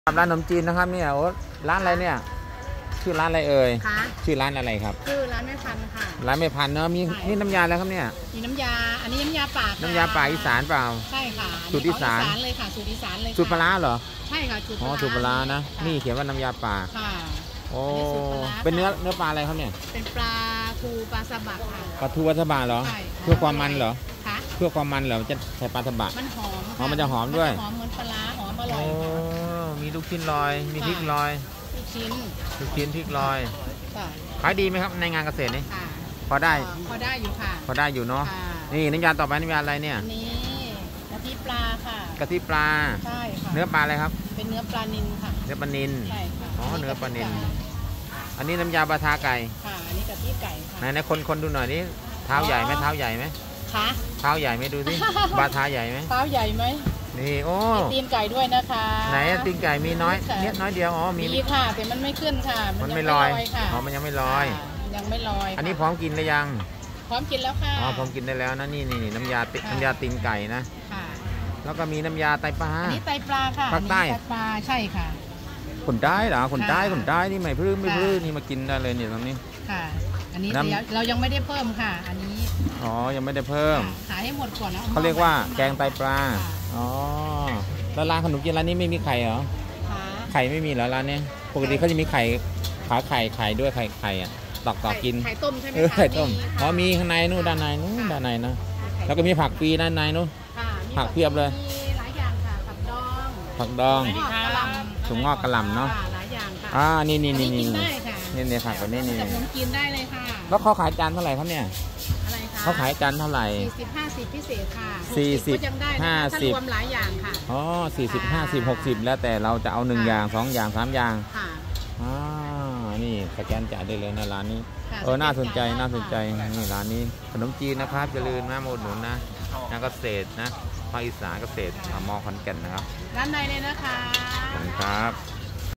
ร้านขนมจีนนะครับเนี่ยโอ้ร้านอะไรเนี่ยชื่อร้านอะไรเอ่ยชื่อร้านอะไรครับชื่อร้านแม่พันธุ์ค่ะร้านแม่พันธุ์เนาะมีนี่น้ำยาแล้วครับเนี่ยมีน้ำยาอันนี้น้ำยาป่าน้ำยาป่าอีสานเปล่าใช่ค่ะสูตรอีสานเลยค่ะสูตรอีสานเลยสูตรปลาเหรอใช่ค่ะสูตรปลานะนี่เขียนว่าน้ำยาป่าค่ะโอ้เป็นเนื้อปลาอะไรครับเนี่ยเป็นปลาทูปลาสบะค่ะปลาทูปลาสบะเหรอเพื่อความมันเหรอเพื่อความมันเหรอจะใส่ปลาสบะมันหอมมันจะหอมด้วยหอมเหมือนปลาหอมอร่อยมีลูกชิ้นลอยมีพริกลอยลูกชิ้นพริกลอยขายดีไหมครับในงานเกษตรนี่พอได้อยู่ค่ะพอได้อยู่เนาะนี่น้ำยาต่อไปน้ำยาอะไรเนี่ยนี่กะทิปลาค่ะกะทิปลาใช่ค่ะเนื้อปลาอะไรครับเป็นเนื้อปลานิลค่ะเนื้อปลานิลใช่ค่ะอ๋อเนื้อปลานิลอันนี้น้ำยาปลาทาไก่ค่ะอันนี้กะทิไก่ค่ะไหนคนดูหน่อยนี่เท้าใหญ่ไหมคะเท้าใหญ่ไหมดูสิปลาทาใหญ่ไหมเท้าใหญ่ไหมนี่โอ้ตีนไก่ด้วยนะคะไหนตีนไก่มีน้อยเดียวอ๋อมีค่ะแต่มันไม่ขึ้นค่ะมันไม่ลอยอ๋อมันยังไม่ลอยอันนี้พร้อมกินหรือยังพร้อมกินแล้วค่ะอ๋อพร้อมกินได้แล้วนะนี่น้ำยาตีนไก่นะค่ะแล้วก็มีน้ำยาไตปลาอันนี้ไตปลาค่ะภาคใต้ปลาใช่ค่ะคนใต้เหรอคนใต้นี่ไม่พื้นนี่มากินได้เลยเนี่ยตรงนี้ค่ะอันนี้เรายังไม่ได้เพิ่มค่ะอันนี้อ๋อยังไม่ได้เพิ่มขายให้หมดก่อนนะเขาเรียกว่าแกงไตปลาอ๋อแล้วร้านขนมจีนร้านนี้ไม่มีไข่เหรอไข่ไม่มีเหรอร้านนี้ปกติเขาจะมีไข่ขาไข่ด้วยไข่อ่ะตอกกินไข่ต้มใช่ไหมไข่ต้มอ๋อมีข้างในนู้นด้านในนะแล้วก็มีผักฟรีด้านในนู้นผักเพียบเลยมีหลายอย่างค่ะผักดองถุงงอกกระหล่ำเนาะหลายอย่างค่ะนี่ผักแบบนี้ขนมกินได้เลยค่ะแล้วเขาขายจานเท่าไหร่ครับเนี่ยเขาขายจานเท่าไหร่ 40-50พิเศษค่ะ 40-50 รวมหลายอย่างค่ะอ๋อ40-50-60แล้วแต่เราจะเอา1อย่าง2อย่าง3อย่างค่ะนี่สแกนจ่ายได้เลยนะร้านนี้น่าสนใจนี่ร้านนี้ขนมจีนนะครับอย่าลืมมาอุดหนุนนะงานเกษตรนะภาคอีสานเกษตรมอขอนแก่นนะครับร้านในเลยนะคะขอบคุณครับ